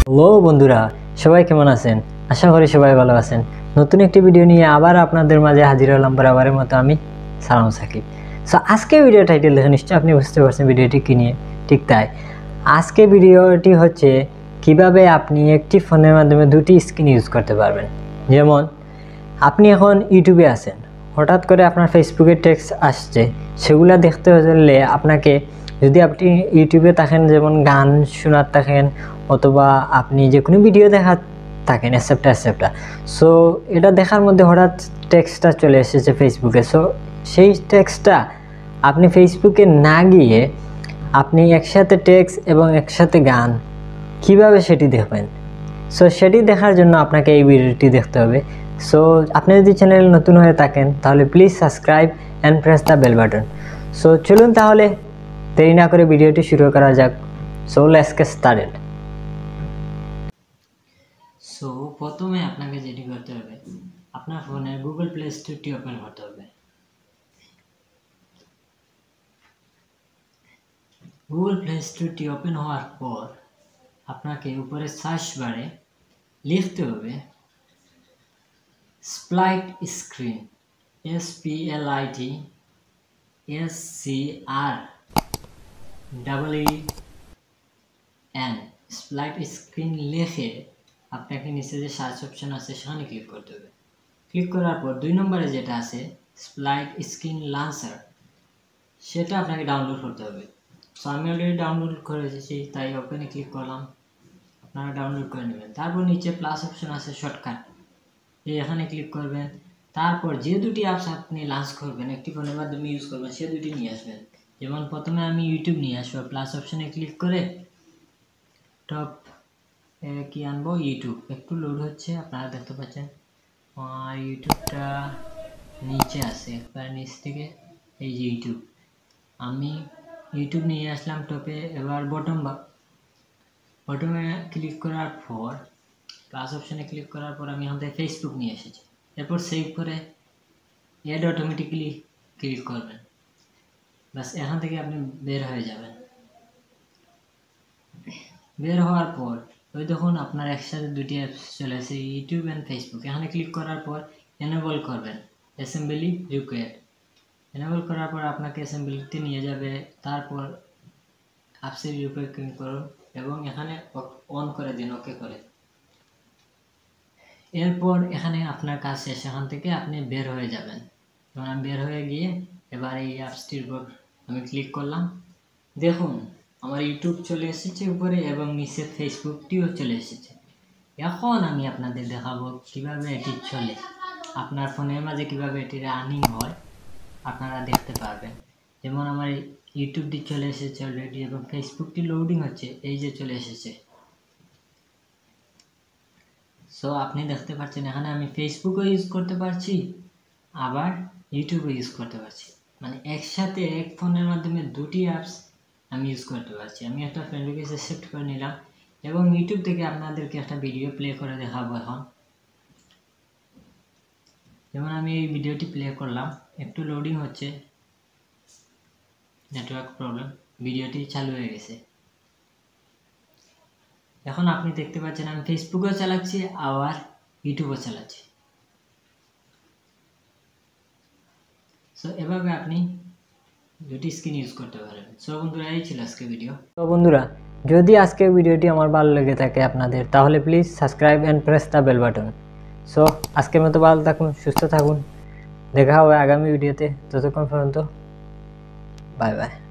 Hello বন্ধুরা, সবাই কেমন আছেন? আশা করি সবাই ভালো আছেন। নতুন একটি ভিডিও নিয়ে আবার আপনাদের মাঝে হাজির হলাম বরাবরের মতো আমি সালাম সাকিব। সো আজকে ভিডিও টাইটেল দেখে নিশ্চয়ই আপনি বুঝতে পারছেন ভিডিওটি কী নিয়ে। ঠিক তাই, আজকে ভিডিওটি হচ্ছে কিভাবে আপনি একটি ফোনের মাধ্যমে দুটি স্ক্রিন ইউজ করতে পারবেন। যেমন আপনি এখন ইউটিউবে আছেন, হঠাৎ করে আপনার ফেসবুকে টেক্সট আসছে, সেগুলো দেখতে হলে আপনাকে, যদি আপনি ইউটিউবে থাকেন, যেমন গান শোনার থাকেন অথবা আপনি যে কোনো ভিডিও দেখা থাকেন অ্যাকসেপ্টা, সো এটা দেখার মধ্যে হঠাৎ টেক্সটটা চলে এসেছে ফেসবুকে। সো সেই টেক্সটটা আপনি ফেসবুকে না গিয়ে আপনি একসাথে টেক্সট এবং একসাথে গান কিভাবে সেটি দেখবেন, সো সেটি দেখার জন্য আপনাকে এই ভিডিওটি দেখতে হবে। সো আপনি যদি চ্যানেল নতুন হয়ে থাকেন তাহলে please subscribe and press the bell button. So চলুন তাহলে দেরি না করে ভিডিওটি শুরু করা যাক। So let's get started. So প্রথমে আপনাকে যেটি করতে হবে, আপনার ফোনে গুগল প্লে স্টোরটি ওপেন করতে হবে। গুগল প্লে স্টোরটি ওপেন হওয়ার পর আপনাকে উপরে সার্চ বারে লিখতে হবে split screen, SPLITSCREEN, split screen লিখে আপনাকে নিচে যে সার্চ অপশন আছে সেখানে ক্লিক করতে হবে। ক্লিক করার পর 2 নম্বরে যেটা আছে স্প্লাইট স্ক্রিন লঞ্চার, সেটা আপনাকে ডাউনলোড করতে হবে। সো আমি অলরেডি ডাউনলোড করে রেখেছি, তাই ওপেনে ক্লিক করলাম। আপনারা ডাউনলোড করে নেবেন। তারপর নিচে প্লাস অপশন আছে শর্টকাট, এখানে ক্লিক করবেন। তারপর যে দুটি অ্যাপস আপনি লঞ্চ করবেন, একটি ফোনের মাধ্যমে ইউজ করবেন, সে দুটি নিয়ে আসবেন। যেমন প্রথমে আমি ইউটিউব নিয়ে আসবো, প্লাস অপশনে ক্লিক করে টপ কি আনবো, ইউটিউব। একটু লোড হচ্ছে, আপনারা দেখতে পাচ্ছেন আর ইউটিউবটা নিচে আছে, একবার নিচ থেকে এই যে ইউটিউব, আমি ইউটিউব নিয়ে আসলাম টপে। এবার বটমে ক্লিক করার পর প্লাস অপশনে ক্লিক করার পর আমি এখান থেকে ফেসবুক নিয়ে এসেছি। এরপর সেভ করে অ্যাড অটোমেটিক্যালি ক্লিক করবেন। বাস এখান থেকে আপনি বের হয়ে যাবেন। বের হওয়ার পর ওই দেখুন আপনার একসাথে দুটি অ্যাপস চলে আসে, ইউটিউব অ্যান্ড ফেসবুক। এখানে ক্লিক করার পর এনেবল করবেন, অ্যাসেম্বলি রিকোয়ার্ড। এনেবল করার পর আপনাকে অ্যাসেম্বলিতে নিয়ে যাবে। তারপর অ্যাপসের উপরে ক্লিক করুন এবং এখানে অন করে দিন, ওকে করে। এরপর এখানে আপনার কাজ শেষ, এখান থেকে আপনি বের হয়ে যাবেন। যেমন আমি বের হয়ে গিয়ে এবার এই অ্যাপসটির উপর আমি ক্লিক করলাম। দেখুন আমার ইউটিউব চলে এসেছে উপরে এবং নিচে ফেসবুকটিও চলে এসেছে। এখন আমি আপনাদের দেখাবো কিভাবে এটি চলে, আপনার ফোনের মাঝে কিভাবে এটি রানিং হয় আপনারা দেখতে পারবেন। যেমন আমার ইউটিউবটি চলে এসেছে অলরেডি এবং ফেসবুকটি লোডিং হচ্ছে, এই যে চলে এসেছে। সো আপনি দেখতে পাচ্ছেন এখানে আমি ফেসবুকও ইউজ করতে পারছি, আবার ইউটিউবও ইউজ করতে পারছি। মানে একসাথে এক ফোনের মাধ্যমে দুটি অ্যাপস আমি ইউজ করতে পারছি। আমি একটা ফ্রেন্ড রিকোয়েস্ট অ্যাকসেপ্ট করে নিলাম এবং ইউটিউব থেকে আপনাদেরকে একটা ভিডিও প্লে করে দেখাবো এখন। যেমন আমি এই ভিডিওটি প্লে করলাম, একটু লোডিং হচ্ছে, নেটওয়ার্ক প্রবলেম, ভিডিওটি চালু হয়ে গেছে। এখন আপনি দেখতে পাচ্ছেন আমি ফেসবুকও চালাচ্ছি আবার ইউটিউবও চালাচ্ছি। সো এভাবে আপনি দুটি স্ক্রিন ইউজ করতে পারেন। সো বন্ধুরা, এই ছিল আজকে ভিডিও। তো বন্ধুরা, যদি আজকের ভিডিওটি আমার ভালো লেগে থাকে আপনাদের, তাহলে please subscribe and press the bell button. So আজকের মতো ভালো থাকুন, সুস্থ থাকুন, দেখা হবে আগামী ভিডিওতে। ততক্ষণ পর্যন্ত বাই বাই।